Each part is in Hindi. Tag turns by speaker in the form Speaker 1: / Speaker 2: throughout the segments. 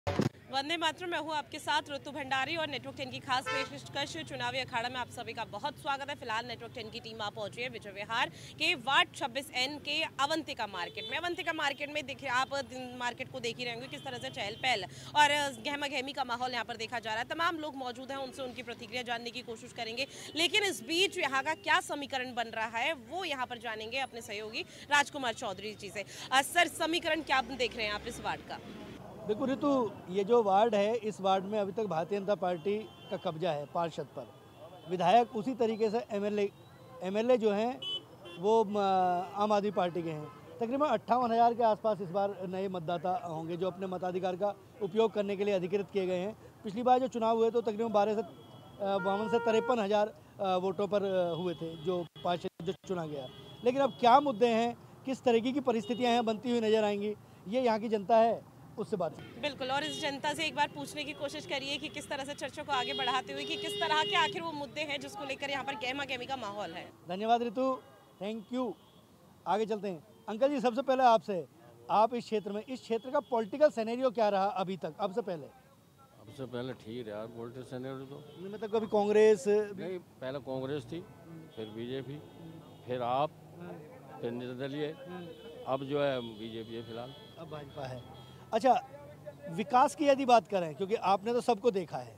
Speaker 1: वंदे मातरम। मैं हूँ आपके साथ ऋतु भंडारी और नेटवर्क 10 की खास पेशकश चुनावी अखाड़ा में आप सभी का बहुत स्वागत है। फिलहाल नेटवर्क 10 की टीम आप पहुंची है विजय विहार के वार्ड 26N के अवंतिका मार्केट में। अवंतिका मार्केट में देखिए, आप मार्केट को देख ही रहेंगे किस तरह से चहल पहल और गहमा गहमी का माहौल यहाँ पर देखा जा रहा है। तमाम लोग मौजूद हैं, उनसे उनकी प्रतिक्रिया जानने की कोशिश करेंगे, लेकिन इस बीच यहाँ का क्या समीकरण बन रहा है वो यहाँ पर जानेंगे अपने सहयोगी राजकुमार चौधरी जी से। सर, समीकरण क्या देख रहे हैं आप इस वार्ड का?
Speaker 2: देखो ऋतु, ये जो वार्ड है, इस वार्ड में अभी तक भारतीय जनता पार्टी का कब्जा है पार्षद पर। विधायक उसी तरीके से एमएलए जो हैं वो आम आदमी पार्टी के हैं। तकरीबन 58,000 के आसपास इस बार नए मतदाता होंगे जो अपने मताधिकार का उपयोग करने के लिए अधिकृत किए गए हैं। पिछली बार जो चुनाव हुए तो तकरीबन 52 से 53,000 वोटों पर हुए थे जो पार्षद जो चुना गया। लेकिन अब क्या मुद्दे हैं, किस तरीके की परिस्थितियाँ हैं बनती हुई नजर आएंगी, ये यहाँ की जनता है, उससे बात
Speaker 1: बिल्कुल। और इस जनता से एक बार पूछने की कोशिश करिए कि किस तरह से चर्चा को आगे बढ़ाते हुए कि किस तरह के आखिर वो मुद्दे हैं जिसको लेकर यहाँ पर गहमा गहमी का माहौल है।
Speaker 2: धन्यवाद ऋतु, थैंक यू। आगे चलते हैं। अंकल जी, सबसे पहले आपसे, आप इस क्षेत्र का पॉलिटिकल सिनेरियो क्या रहा अभी तक? अब से पहले
Speaker 3: ठीक है यार, पॉलिटिकल सिनेरियो तो
Speaker 2: मतलब कभी कांग्रेस
Speaker 3: नहीं, पहले कांग्रेस थी, फिर बीजेपी, फिर आप, फिर निर्दलीय, अब जो है बीजेपी है फिलहाल,
Speaker 2: अब भाजपा है। अच्छा, विकास की यदि बात करें, क्योंकि आपने तो सबको देखा है,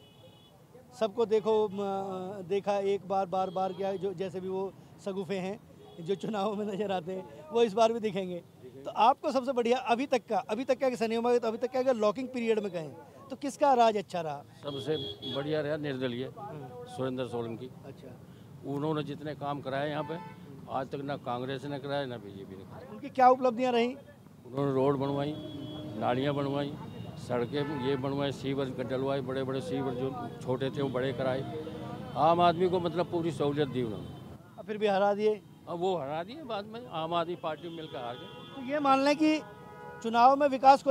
Speaker 2: सबको देखा एक बार बार बार क्या, जो जैसे भी वो सगुफे हैं जो चुनावों में नजर आते हैं वो इस बार भी दिखेंगे। तो आपको सबसे बढ़िया अभी तक का सनियों में, तो अभी तक का अगर लॉकिंग पीरियड में कहें तो किसका राज अच्छा रहा?
Speaker 3: सबसे बढ़िया रहा निर्दलीय सुरेंद्र सोलंकी।
Speaker 2: अच्छा,
Speaker 3: उन्होंने जितने काम कराए यहाँ पे आज तक ना कांग्रेस ने कराए ना बीजेपी ने कराए।
Speaker 2: उनकी क्या उपलब्धियाँ रही?
Speaker 3: उन्होंने रोड बनवाई, नालियाँ बनवाई, सड़कें ये बनवाई, सीवर डलवाए, बड़े बड़े सीवर जो छोटे थे वो बड़े कराए। आम आदमी को मतलब पूरी सहूलियत दी उन्होंने।
Speaker 2: फिर भी हरा दिए।
Speaker 3: अब वो हरा दिए बाद में, आम आदमी पार्टी में मिलकर हार गए।
Speaker 2: तो ये मान लें कि चुनाव में विकास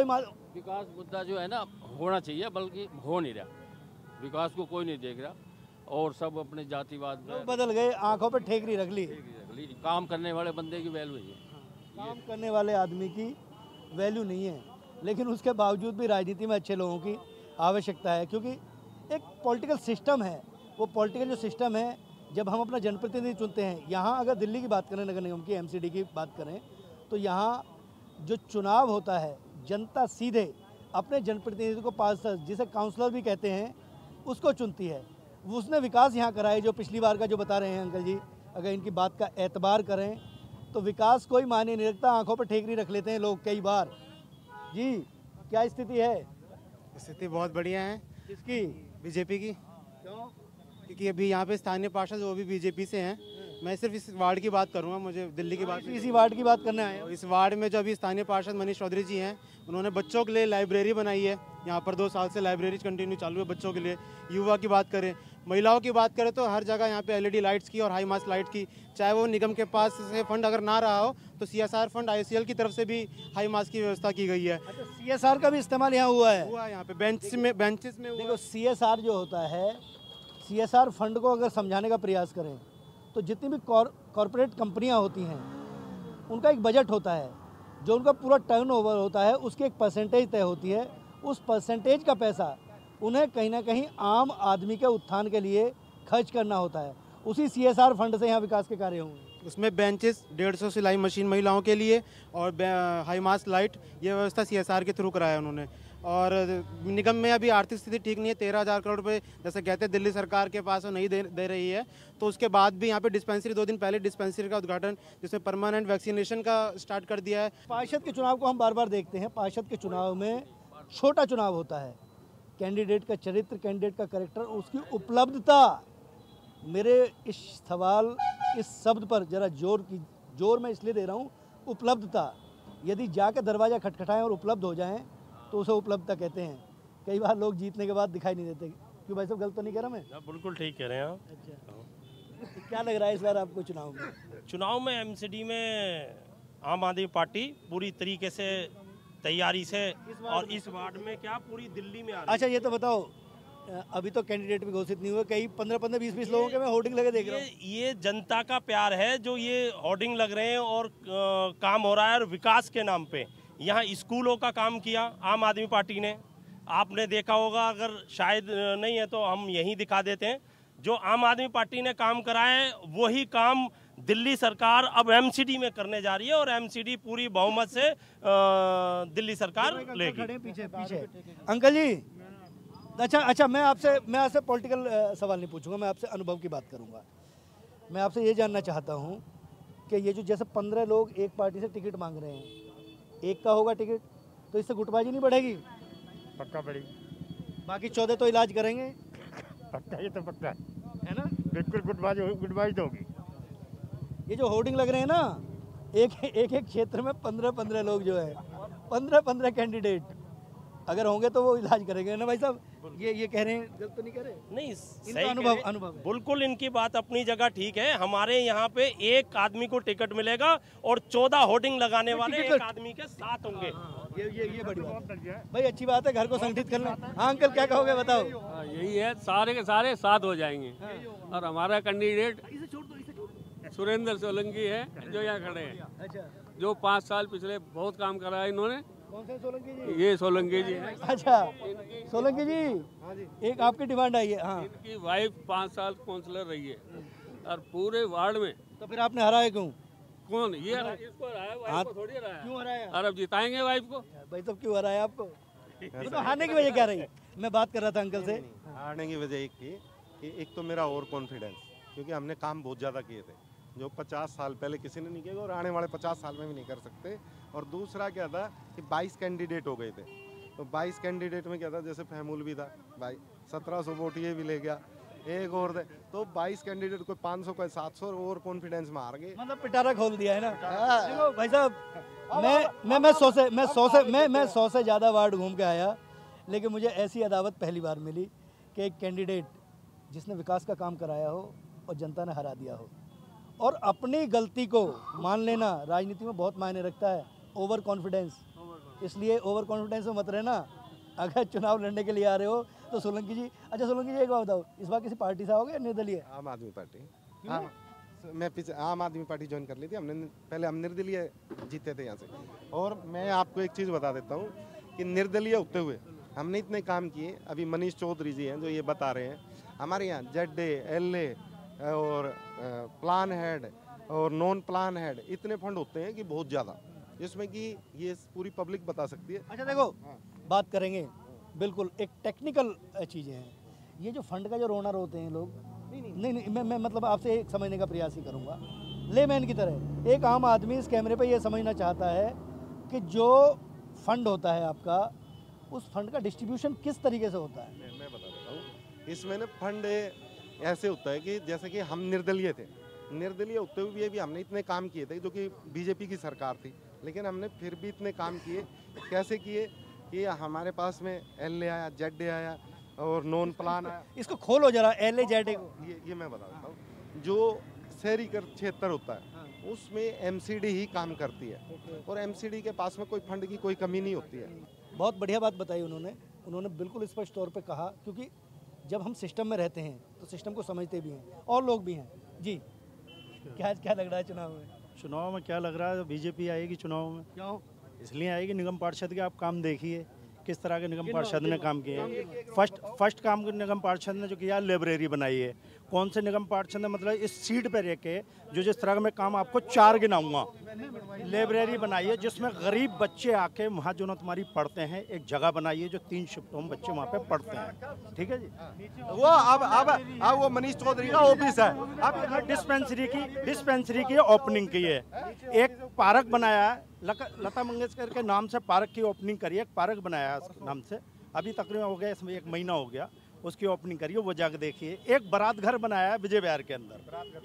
Speaker 3: मुद्दा जो है ना होना चाहिए, बल्कि हो नहीं रहा। विकास को कोई नहीं देख रहा और सब अपने जातिवाद में
Speaker 2: बदल गए, आंखों पर ठेकरी रख ली।
Speaker 3: काम करने वाले बंदे की वैल्यू है,
Speaker 2: काम करने वाले आदमी की वैल्यू नहीं है। लेकिन उसके बावजूद भी राजनीति में अच्छे लोगों की आवश्यकता है, क्योंकि एक पॉलिटिकल सिस्टम है। वो पॉलिटिकल जो सिस्टम है, जब हम अपना जनप्रतिनिधि चुनते हैं, यहाँ अगर दिल्ली की बात करें, नगर निगम की, एमसीडी की बात करें, तो यहाँ जो चुनाव होता है, जनता सीधे अपने जनप्रतिनिधि को पार्षद, जिसे काउंसलर भी कहते हैं, उसको चुनती है। उसने विकास यहाँ कराए जो पिछली बार का जो बता रहे हैं अंकल जी, अगर इनकी बात का एतबार करें तो विकास कोई मायने नहीं रखता, आंखों पर ठेकरी रख लेते हैं लोग कई बार। जी, क्या स्थिति है?
Speaker 4: स्थिति बहुत बढ़िया है।
Speaker 2: किसकी?
Speaker 4: बीजेपी की।
Speaker 2: क्यों?
Speaker 4: क्योंकि अभी यहाँ पे स्थानीय पार्षद वो भी बीजेपी से हैं। मैं सिर्फ इस वार्ड की बात करूँगा, मुझे दिल्ली की बात,
Speaker 2: इसी वार्ड की बात करने आए हैं।
Speaker 4: इस वार्ड में जो अभी स्थानीय पार्षद मनीष चौधरी जी हैं, उन्होंने बच्चों के लिए लाइब्रेरी बनाई है। यहाँ पर 2 साल से लाइब्रेरी कंटिन्यू चालू है बच्चों के लिए। युवा की बात करें, महिलाओं की बात करें, तो हर जगह यहाँ पे एलईडी लाइट्स की और हाई मास्ट लाइट की, चाहे वो निगम के पास से फंड अगर ना रहा हो तो सीएसआर फंड आईसीएल की तरफ से भी हाई मास्ट की व्यवस्था की गई है।
Speaker 2: अच्छा, सीएसआर का भी इस्तेमाल यहाँ हुआ है?
Speaker 4: यहाँ पे बेंचेस में
Speaker 2: देखो, सीएसआर जो होता है, सीएसआर फंड को अगर समझाने का प्रयास करें तो जितनी भी कॉरपोरेट कंपनियां होती हैं, उनका एक बजट होता है, जो उनका पूरा टर्नओवर होता है, उसकी एक परसेंटेज तय होती है। उस परसेंटेज का पैसा उन्हें कहीं ना कहीं आम आदमी के उत्थान के लिए खर्च करना होता है। उसी सीएसआर फंड से यहाँ विकास के कार्य होंगे।
Speaker 4: उसमें बेंचेस, 150 सिलाई मशीन महिलाओं के लिए और हाई मास्ट लाइट, ये व्यवस्था सीएसआर के थ्रू कराया उन्होंने। और निगम में अभी आर्थिक स्थिति ठीक नहीं है। 13,000 करोड़ रुपये जैसे कहते हैं दिल्ली सरकार के पास वो नहीं दे रही है। तो उसके बाद भी यहाँ पे डिस्पेंसरी, 2 दिन पहले डिस्पेंसरी का उद्घाटन, जिसमें परमानेंट वैक्सीनेशन का स्टार्ट कर दिया है।
Speaker 2: पार्षद के चुनाव को हम बार बार देखते हैं। पार्षद के चुनाव में छोटा चुनाव होता है। कैंडिडेट का चरित्र, कैंडिडेट का कैरेक्टर, उसकी उपलब्धता। मेरे इस शब्द पर जरा जोर मैं इसलिए दे रहा हूँ, उपलब्धता। यदि जाकर दरवाज़ा खटखटाएं और उपलब्ध हो जाएं तो उसे उपलब्धता कहते हैं। कई बार लोग जीतने के बाद दिखाई नहीं देते। क्यों भाई साहब, गलत तो नहीं कह रहा मैं?
Speaker 5: बिल्कुल ठीक कह रहे हैं आप।
Speaker 2: अच्छा, क्या लग रहा है इस बार आपको
Speaker 5: चुनाव में एमसीडी में आम आदमी पार्टी पूरी तरीके से तैयारी से, और इस वार्ड में क्या पूरी दिल्ली में आ रही है।
Speaker 2: अच्छा, ये तो बताओ, अभी तो कैंडिडेट भी घोषित नहीं हुए, कई 15-15, 20-20 लोगों के मैं होर्डिंग लगे देख रहा हूँ।
Speaker 5: ये जनता का प्यार है जो ये होर्डिंग लग रहे हैं और काम हो रहा है। और विकास के नाम पे यहाँ स्कूलों का काम किया आम आदमी पार्टी ने, आपने देखा होगा, अगर शायद नहीं है तो हम यहीं दिखा देते हैं, जो आम आदमी पार्टी ने काम कराए वही काम दिल्ली सरकार अब एमसीडी में करने जा रही है, और एमसीडी पूरी बहुमत से दिल्ली सरकार लेगी।
Speaker 2: पीछे अंकल जी, अच्छा मैं आपसे पॉलिटिकल सवाल नहीं पूछूंगा, मैं आपसे अनुभव की बात करूंगा। मैं आपसे ये जानना चाहता हूं कि ये जो जैसे 15 लोग एक पार्टी से टिकट मांग रहे हैं, एक का होगा टिकट, तो इससे गुटबाजी नहीं बढ़ेगी?
Speaker 6: पक्का बढ़ेगी।
Speaker 2: बाकी 14 तो इलाज करेंगे।
Speaker 6: पक्का, ये तो पक्का
Speaker 2: है ना?
Speaker 6: बिल्कुल गुटबाजी तो होगी।
Speaker 2: ये जो होर्डिंग लग रहे हैं ना, एक क्षेत्र में 15 लोग जो है, 15 कैंडिडेट अगर होंगे तो वो इलाज करेंगे ना भाई साहब। ये कह रहे हैं, गलत तो नहीं कह रहे?
Speaker 5: नहीं,
Speaker 2: इनका अनुभव
Speaker 5: बिल्कुल इनकी बात अपनी जगह ठीक है। हमारे यहाँ पे एक आदमी को टिकट मिलेगा और 14 होर्डिंग लगाने वाले एक आदमी के साथ होंगे।
Speaker 2: ये बड़ी बात है भाई, अच्छी बात है, घर को संगठित करना। हाँ अंकल, क्या कहोगे बताओ?
Speaker 7: यही है, सारे के सारे साथ हो जाएंगे। और हमारा कैंडिडेट सुरेंद्र सोलंकी है, जो यहाँ खड़े हैं।
Speaker 2: अच्छा,
Speaker 7: जो 5 साल पिछले बहुत काम करा है इन्होंने।
Speaker 2: कौन से सोलंकी जी?
Speaker 7: ये सोलंकी जी है।
Speaker 2: अच्छा सोलंकी जी, एक आपकी डिमांड आई है। हाँ,
Speaker 7: इनकी वाइफ 5 साल काउंसलर रही है, और पूरे वार्ड में।
Speaker 2: तो फिर आपने हराया क्यों?
Speaker 7: कौन ये इसको हराया? वाइफ को थोड़ी हराया।
Speaker 2: क्यों हराया?
Speaker 7: और अब जिताएंगे वाइफ को।
Speaker 2: भाई साहब क्यों हराया आपको? वो तो हारने की वजह क्या रही? मैं बात कर रहा था अंकल से।
Speaker 8: हारने की वजह एक थी कि एक तो मेरा ओवर कॉन्फिडेंस, क्योंकि हमने काम बहुत ज़्यादा किए थे जो 50 साल पहले किसी ने नहीं किया और आने वाले 50 साल में भी नहीं कर सकते। और दूसरा क्या था कि 22 कैंडिडेट हो गए थे, तो 22 कैंडिडेट में क्या था, जैसे फैमुल भी था भाई, 1700 वोट ये भी ले गया, एक और थे, तो 22 कैंडिडेट को 500 को 700 ओवर कॉन्फिडेंस में हार गए।
Speaker 2: मतलब पिटारा खोल दिया है ना। देखो भाई साहब, मैं 100 से ज़्यादा वार्ड घूम के आया, लेकिन मुझे ऐसी अदावत पहली बार मिली कि एक कैंडिडेट जिसने विकास का काम कराया हो और जनता ने हरा दिया हो, और अपनी गलती को मान लेना राजनीति में बहुत मायने रखता है। ओवर कॉन्फिडेंस, इसलिए ओवर कॉन्फिडेंस में मत रहना। अगर चुनाव लड़ने के लिए आ रहे हो तो सोलंकी जी, अच्छा सोलंकी जी एक बात बताओ, इस बार किसी पार्टी से आओगे या निर्दलीय?
Speaker 8: आम आदमी पार्टी। हाँ, मैं पीछे आम आदमी पार्टी ज्वाइन कर ली थी हमने, पहले हम निर्दलीय जीते थे यहाँ से। और मैं आपको एक चीज़ बता देता हूँ कि निर्दलीय होते हुए हमने इतने काम किए। अभी मनीष चौधरी जी हैं जो ये बता रहे हैं, हमारे यहाँ ZA, LA और प्लान हेड और नॉन प्लान हेड इतने फंड होते हैं कि बहुत ज़्यादा, जिसमें कि ये पूरी पब्लिक बता सकती है।
Speaker 2: अच्छा देखो, बात करेंगे बिल्कुल, एक टेक्निकल चीज़ें हैं। ये जो फंड का जो रोना रोते हैं लोग, नहीं मैं मतलब आपसे एक समझने का प्रयास ही करूँगा लेमैन की तरह। एक आम आदमी इस कैमरे पे ये समझना चाहता है कि जो फंड होता है आपका, उस फंड का डिस्ट्रीब्यूशन किस तरीके से होता है?
Speaker 8: मैं बता देता हूँ, इसमें ना फंड ऐसे होता है कि जैसे कि हम निर्दलीय थे, निर्दलीय होते हुए भी हमने इतने काम किए थे, जो कि बीजेपी की सरकार थी, लेकिन हमने फिर भी इतने काम किए। कैसे किए कि हमारे पास में LA आया, ZA आया और नॉन प्लान आया।
Speaker 2: इसको खोलो जरा, LA ZA को।
Speaker 8: ये मैं बता देता हूँ, जो शहरी क्षेत्र होता है उसमें MCD ही काम करती है, और MCD के पास में कोई फंड की कोई कमी नहीं होती है।
Speaker 2: बहुत बढ़िया बात बताई उन्होंने बिल्कुल स्पष्ट तौर पे कहा, क्योंकि जब हम सिस्टम में रहते हैं तो सिस्टम को समझते भी हैं, और लोग भी हैं। जी, क्या लग रहा है चुनाव में?
Speaker 6: चुनाव में क्या लग रहा है, बीजेपी आएगी चुनाव में।
Speaker 2: क्यों?
Speaker 6: इसलिए आएगी, निगम पार्षद के आप काम देखिए किस तरह के निगम पार्षद ने काम किए हैं। फर्स्ट काम निगम पार्षद ने जो किया, लाइब्रेरी बनाई है। कौन से निगम पार्षद ने, मतलब इस सीट पर रह के जो जिस तरह का मैं काम आपको 4 गिनाऊंगा। लाइब्रेरी बनाई है जिसमें गरीब बच्चे आके वहाँ जो ना तुम्हारी पढ़ते हैं, एक जगह बनाई है जो 3 शिफ्टों में बच्चे वहाँ पे पढ़ते हैं। ठीक है जी।
Speaker 8: वो अब वो मनीष चौधरी का ऑफिस है।
Speaker 6: अब डिस्पेंसरी की ओपनिंग की है, एक पार्क बनाया है, लता मंगेशकर के नाम से पार्क की ओपनिंग करी है, एक पार्क बनाया है उसके नाम से, अभी तकरीबन हो गया, इसमें 1 महीना हो गया, उसकी ओपनिंग करिए, वो जाकर देखिए। एक बारात घर बनाया है विजय विहार के अंदर,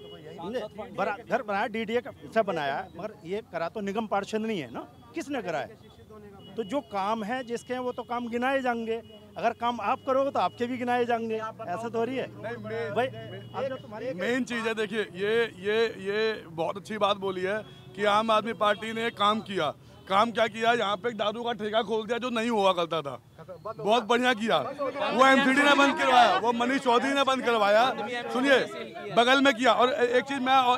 Speaker 6: बारात घर बनाया DDA से बनाया है, मगर ये करा तो निगम पार्षद नहीं है ना, किसने करा है? तो जो काम है जिसके हैं वो तो काम गिनाए जाएंगे, अगर काम आप करोगे तो आपके भी गिनाए जाएंगे, ऐसा तो हो रही है भाई।
Speaker 9: मेन चीज़ है, देखिए ये बहुत अच्छी बात बोली है कि आम आदमी पार्टी ने काम किया। काम क्या किया, यहाँ पे दारू का ठेका खोल दिया जो नहीं हुआ करता था, बहुत बढ़िया किया। वो MCD ने बंद करवाया, वो मनीष चौधरी ने बंद करवाया। सुनिए, बगल में किया। और एक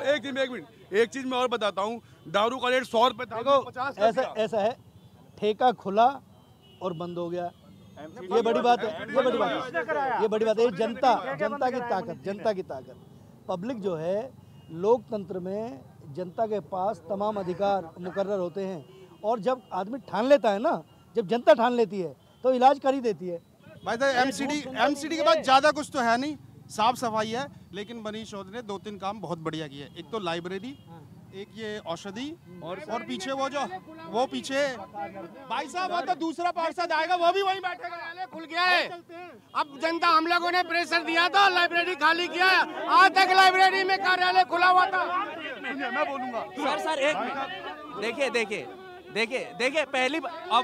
Speaker 9: चीज मैं और बताता हूँ, दारू का रेट 100 रुपये था,
Speaker 2: ऐसा है, ठेका खुला और बंद हो गया, ये बड़ी बात है, ये बड़ी बात है, ये बड़ी बात है। जनता की ताकत, पब्लिक जो है, लोकतंत्र में जनता के पास तमाम अधिकार मुकर्रर होते हैं, और जब आदमी ठान लेता है ना, जब जनता ठान लेती है तो इलाज कर ही देती है।
Speaker 10: भाई साहब एमसीडी के बाद ज़्यादा कुछ तो है नहीं, साफ सफाई है, लेकिन मनीष चौधरी ने 2-3 काम बहुत बढ़िया किए। एक तो लाइब्रेरी, एक ये औषधि, और पीछे वो पीछे भाई साहब वो तो दूसरा पार्षद आएगा, वो भी वहीं बैठेगा। न्यायालय खुल गया है, अब जनता हम लोगों ने प्रेशर दिया था, लाइब्रेरी खाली किया, आज तक लाइब्रेरी में कार्यालय खुला हुआ था। मैं बोलूंगा
Speaker 11: सर एक मिनट, देखिए पहली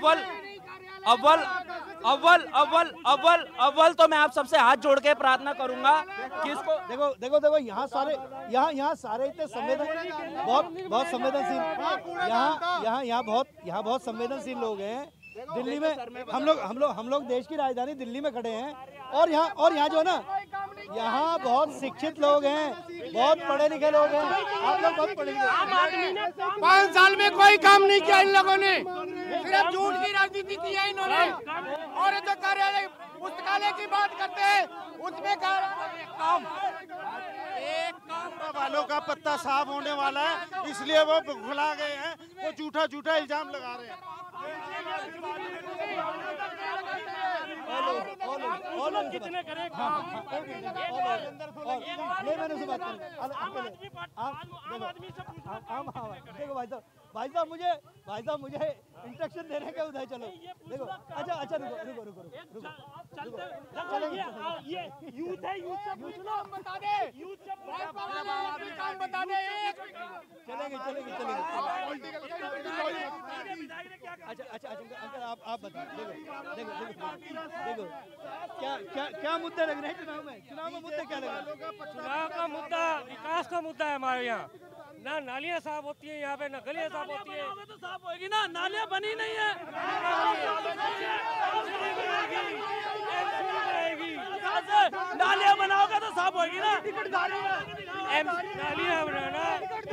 Speaker 11: अव्वल तो मैं आप सबसे हाथ जोड़ के प्रार्थना करूंगा कि इसको
Speaker 2: देखो यहाँ सारे इतने बहुत संवेदनशील, यहाँ बहुत संवेदनशील लोग हैं। दिल्ली में हम लोग देश की राजधानी दिल्ली में खड़े हैं, और यहाँ जो है ना, यहाँ बहुत शिक्षित लोग हैं, बहुत पढ़े लिखे लोग हैं। आप लोग बहुत पढ़े लिखे।
Speaker 10: 5 साल में कोई काम नहीं किया इन लोगों ने, सिर्फ झूठ की राजनीति की है इन्होंने। और जो कार्यालय पुस्तकालय की बात करते हैं, उसमें एक काम वालों का पत्ता साफ होने वाला है, इसलिए वो भुला गए हैं, वो झूठा इल्जाम लगा रहे हैं।
Speaker 5: कितने करें
Speaker 2: भाई साहब मुझे इंस्ट्रक्शन दे रहे हैं, उधर चलो। देखो अच्छा रुको
Speaker 5: ये यूथ है, यूथ से पूछना, बता दे, यूथ से काम बता दे।
Speaker 2: चलेंगे। अच्छा अंकल आप बताओ। देखो क्या मुद्दे लग रहे हैं चुनाव में मुद्दे क्या लग रहे हैं?
Speaker 5: चुनाव का मुद्दा विकास का मुद्दा है हमारे यहाँ। ना नालियाँ साफ होती है यहाँ पे, ना गलियाँ साफ होती है। तो साफ होगी ना, नालियाँ बनी नहीं है। नालियाँ बनाओगे तो साफ होगी ना। नालियाँ बनाना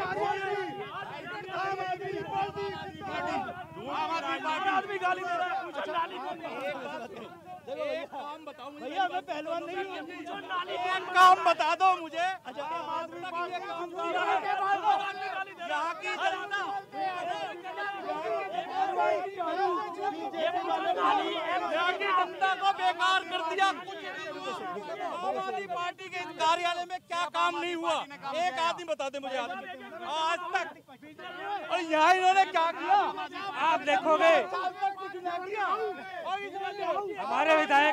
Speaker 5: आदमी गाली दे रहा है।
Speaker 2: काम बताओ भैया, मैं पहलवान नहीं हूँ।
Speaker 6: काम बता दो मुझे।
Speaker 2: अच्छा
Speaker 6: यहाँ की जनता को बेकार कर दिया। आम आदमी पार्टी के कार्यालय में क्या काम नहीं हुआ, एक आदमी बता दे मुझे आज तक। और यहाँ इन्होंने क्या किया
Speaker 5: आप देखोगे। हमारे विधायक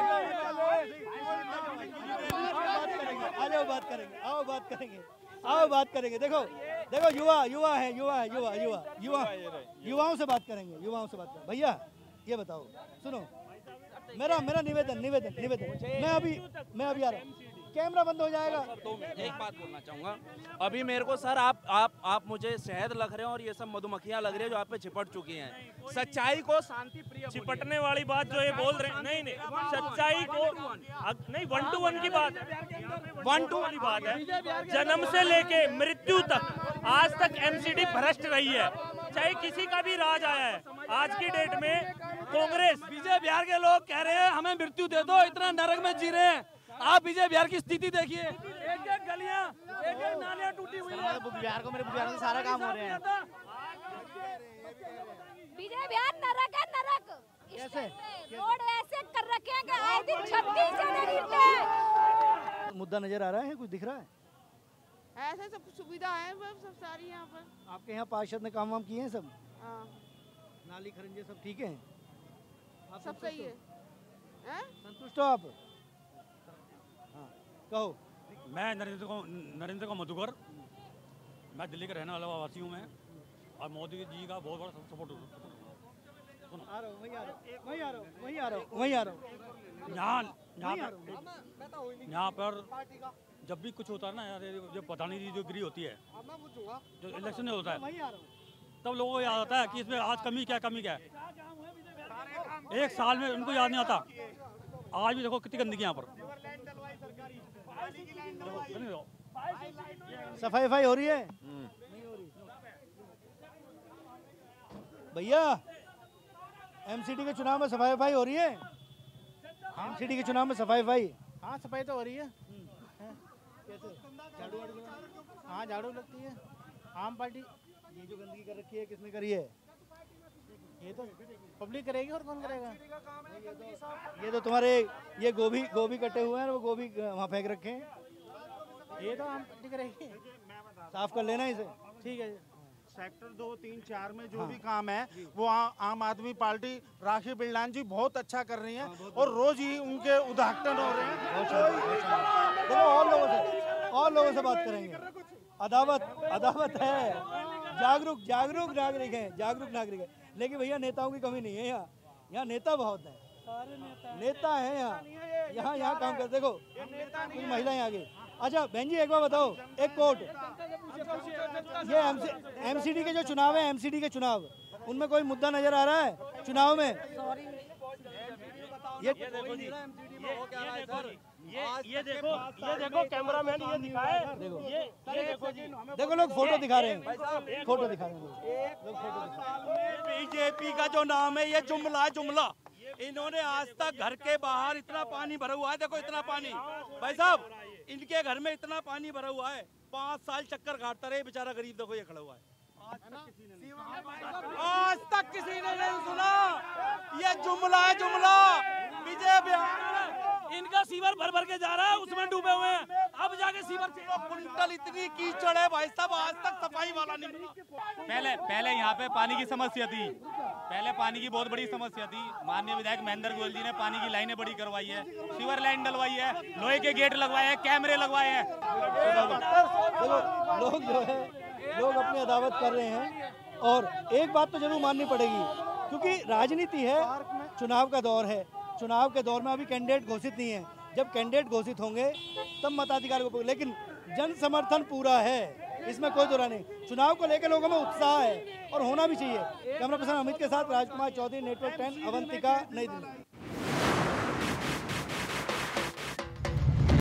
Speaker 2: आओ बात करेंगे। देखो युवा है, युवाओं से बात करेंगे। भैया ये बताओ, सुनो मेरा निवेदन मैं अभी आ रहा हूँ। कैमरा बंद हो जाएगा।
Speaker 11: तो एक बात बोलना चाहूंगा, अभी मेरे को सर आप मुझे शहद लग रहे हैं और ये सब मधुमक्खियां लग रही है जो आप पे चिपट चुकी हैं। सच्चाई को शांति प्रिय
Speaker 5: चिपटने वाली बात जो ये बोल रहे हैं, नहीं सच्चाई को नहीं, 1 to 1 की बात है, 1 to 1 की बात है। जन्म से लेके मृत्यु तक आज तक एमसीडी भ्रष्ट रही है, चाहे किसी का भी राज आया है। आज की डेट में कांग्रेस
Speaker 12: विजय बिहार के लोग कह रहे हैं हमें मृत्यु दे दो, इतना नरक में जी रहे हैं। आप विजय बिहार की स्थिति देखिए, एक गलियां, एक नालियां टूटी हुई है।
Speaker 11: मेरे बिहार से सारा काम हो रहे हैं।
Speaker 13: विजय बिहार नरक है, नरक। कैसे रोड ऐसे कर रखे हैं कि आए दिन 36 जने गिरते हैं।
Speaker 2: मुद्दा नजर आ रहा है, कुछ दिख रहा है?
Speaker 14: ऐसे सब सुविधा है सब सारी यहाँ पर।
Speaker 2: आपके यहाँ पार्षद ने काम किए हैं सब?
Speaker 14: हाँ।
Speaker 2: नाली खरंजे सब ठीक है,
Speaker 14: सब सही है।
Speaker 2: संतुष्ट हो आप? हाँ कहो।
Speaker 15: मैं नरेंद्र को मधुकर, मैं दिल्ली का रहने वाला वासी हूँ मैं, और मोदी जी का बहुत बड़ा सपोर्ट यहाँ पर जब भी कुछ होता है ना यार, जो प्रधानी जी जो गिरी होती है, जो इलेक्शन होता है, तब लोगों को याद आता है कि इसमें आज कमी क्या है। एक साल में उनको याद नहीं आता। आज भी देखो कितनी गंदगी यहाँ पर।
Speaker 2: सफाई हो रही है? नहीं हो रही। भैया एमसीडी के चुनाव में सफाई हो रही है? एमसीडी के चुनाव में सफाई?
Speaker 16: हाँ, सफाई तो हो रही है। कैसे झाड़ू वाड़ू? हाँ, झाड़ू लगती है। आम पार्टी
Speaker 2: ये जो गंदगी कर रखी है किसने करी है?
Speaker 16: ये तो पब्लिक करेगी, और कौन करेगा?
Speaker 2: ये तो तुम्हारे ये गोभी कटे हुए हैं, वो गोभी वहाँ फेंक रखे हैं।
Speaker 16: ये तो आम पार्टी करेगी।
Speaker 2: साफ कर लेना इसे।
Speaker 16: ठीक है।
Speaker 6: सेक्टर 2, 3, 4 में जो भी काम है वो आम आदमी पार्टी राखी बिल्लान जी बहुत अच्छा कर रही हैं, और रोज ही उनके उद्घाटन हो रहे हैं।
Speaker 2: देखो और लोगों से बात करेंगे। अदावत है। जागरूक नागरिक है, लेकिन भैया नेताओं की कमी नहीं है यहाँ नेता बहुत है। नेता है यहाँ काम कर। देखो कुछ महिलाएं आ गई। अच्छा बहन जी, एक बार बताओ, एक कोट, ये एमसीडी के जो चुनाव है, एमसीडी के चुनाव, उनमें कोई मुद्दा नजर आ रहा है चुनाव में?
Speaker 5: ये देखो कैमरामैन, ये दिखाए।
Speaker 2: देखो लोग फोटो दिखा रहे हैं, फोटो दिखा रहे हैं।
Speaker 12: बीजेपी का जो नाम है, ये जुमला। इन्होंने आज तक घर के बाहर इतना पानी भरा हुआ है। देखो इतना पानी, भाई साहब इनके घर में इतना पानी भरा हुआ है। 5 साल चक्कर काटता रहे बेचारा गरीब। देखो ये खड़ा हुआ है। आज तक किसी ने नहीं सुना। ये जुमला है, विजय बिहार इनका सीवर भर के जा रहा है, उसमें डूबे हुए हैं। अब जाके सीवर कुंटल इतनी कीचड़ है भाई साहब, आज तक सफाई वाला नहीं मिला।
Speaker 17: पहले यहाँ पे पानी की समस्या थी। पहले पानी की बहुत बड़ी समस्या थी। माननीय विधायक महेंद्र गोयल जी ने पानी की लाइनें बड़ी करवाई है, सीवर लाइन डलवाई है, लोहे के गेट लगवाए हैं, कैमरे लगवाए हैं।
Speaker 2: लोग अपनी अदावत कर रहे हैं, और एक बात तो जरूर माननी पड़ेगी, क्योंकि राजनीति है, चुनाव का दौर है। चुनाव के दौर में अभी कैंडिडेट घोषित नहीं है। जब कैंडिडेट घोषित होंगे तब मताधिकार को, लेकिन जन समर्थन पूरा है, इसमें कोई दोहरा नहीं। चुनाव को लेकर लोगों में उत्साह है, और होना भी चाहिए। कैमरा पर्सन अमित के साथ राजकुमार चौधरी, नेटवर्क 10, अवंतिका, नई दिल्ली।